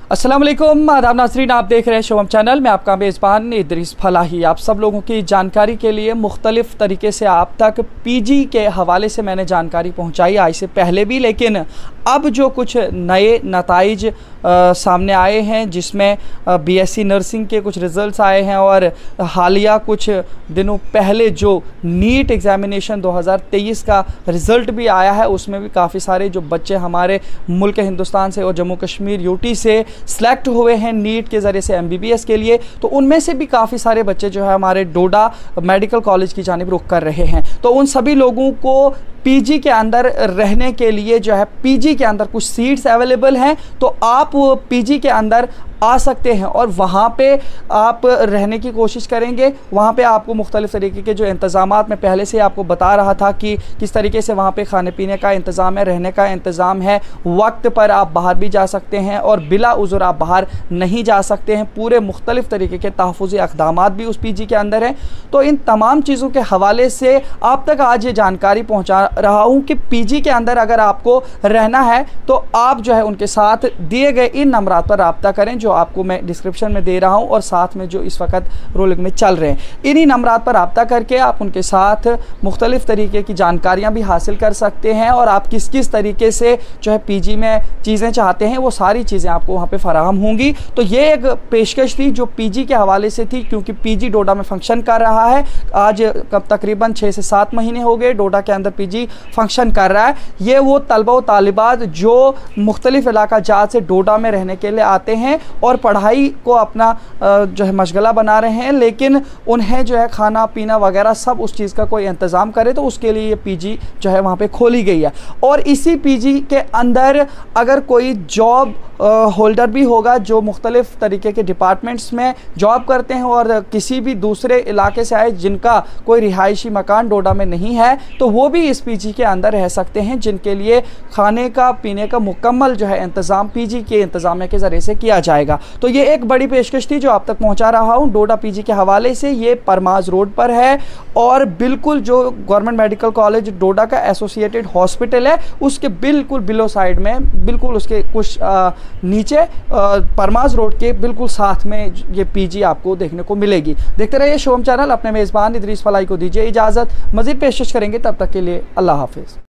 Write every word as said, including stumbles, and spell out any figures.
अस्सलाम वालेकुम, आदाब नाज़रीन, आप देख रहे हैं शोम चैनल में। आपका मेज़बान इदरीस फलाही आप सब लोगों की जानकारी के लिए मुख्तलिफ़ तरीके से आप तक पीजी के हवाले से मैंने जानकारी पहुंचाई आज से पहले भी, लेकिन अब जो कुछ नए नताइज सामने आए हैं जिसमें बीएससी नर्सिंग के कुछ रिज़ल्ट्स आए हैं और हालिया कुछ दिनों पहले जो नीट एग्ज़ामिनेशन दो हज़ार तेईस का रिज़ल्ट भी आया है, उसमें भी काफ़ी सारे जो बच्चे हमारे मुल्क हिंदुस्तान से और जम्मू कश्मीर यूटी से सेलेक्ट हुए हैं नीट के ज़रिए से एमबीबीएस के लिए, तो उनमें से भी काफ़ी सारे बच्चे जो है हमारे डोडा मेडिकल कॉलेज की जानिब रुख कर रहे हैं। तो उन सभी लोगों को पीजी के अंदर रहने के लिए जो है पीजी के अंदर कुछ सीट्स अवेलेबल हैं, तो आप पीजी के अंदर आ सकते हैं और वहाँ पे आप रहने की कोशिश करेंगे। वहाँ पे आपको मुख्तलिफ़ तरीके के जो इंतज़ामात मैं पहले से आपको बता रहा था कि किस तरीके से वहाँ पे खाने पीने का इंतज़ाम है, रहने का इंतज़ाम है, वक्त पर आप बाहर भी जा सकते हैं और बिला उज़्र आप बाहर नहीं जा सकते हैं। पूरे मुख्तलिफ़ तरीके के तहफ़्फ़ुज़ी अक़दामात भी उस पीजी के अंदर हैं। तो इन तमाम चीज़ों के हवाले से आप तक आज ये जानकारी पहुँचा रहा हूँ कि पीजी के अंदर अगर आपको रहना है तो आप जो है उनके साथ दिए गए इन नंबरात पर रब्ता करें जो आपको मैं डिस्क्रिप्शन में दे रहा हूं और साथ में जो इस वक्त रोलिंग में चल रहे हैं। इन्हीं नंबरात पर रब्ता करके आप उनके साथ मुख्तलिफ़ तरीके की जानकारियां भी हासिल कर सकते हैं और आप किस किस तरीके से जो है पीजी में चीज़ें चाहते हैं वो सारी चीज़ें आपको वहाँ पे फराहम होंगी। तो ये एक पेशकश थी जो पीजी के हवाले से थी, क्योंकि पीजी डोडा में फंक्शन कर रहा है। आज कब तकरीबन छः से सात महीने हो गए डोडा के अंदर पीजी फंक्शन कर रहा है। ये वो तलबा व तालिबात जो मुख्तलिफ़ इलाका जात से डोडा में रहने के लिए आते हैं और पढ़ाई को अपना जो है मशगला बना रहे हैं, लेकिन उन्हें जो है खाना पीना वगैरह सब उस चीज़ का कोई इंतज़ाम करे, तो उसके लिए ये पीजी जो है वहाँ पे खोली गई है। और इसी पीजी के अंदर अगर कोई जॉब होल्डर भी होगा जो मुख्तलिफ़ तरीके के डिपार्टमेंट्स में जॉब करते हैं और किसी भी दूसरे इलाके से आए जिनका कोई रिहायशी मकान डोडा में नहीं है, तो वो भी इस पीजी के अंदर रह सकते हैं, जिनके लिए खाने का पीने का मुकम्मल जो है इंतज़ाम पीजी के इंतज़ामिया के ज़रिए से किया जाएगा। तो ये एक बड़ी पेशकश थी जो आप तक पहुंचा रहा हूं डोडा पीजी के हवाले से। ये परमाज रोड पर है और बिल्कुल जो गवर्नमेंट मेडिकल कॉलेज डोडा का एसोसिएटेड हॉस्पिटल है उसके बिल्कुल बिलो साइड में, बिल्कुल उसके कुछ आ, नीचे आ, परमाज रोड के बिल्कुल साथ में ये पीजी आपको देखने को मिलेगी। देखते रहिए शोम चैनल। अपने मेज़बान इदरीस फलाई को दीजिए इजाज़त। मज़ीद पेशकश करेंगे, तब तक के लिए अल्लाह हाफिज़।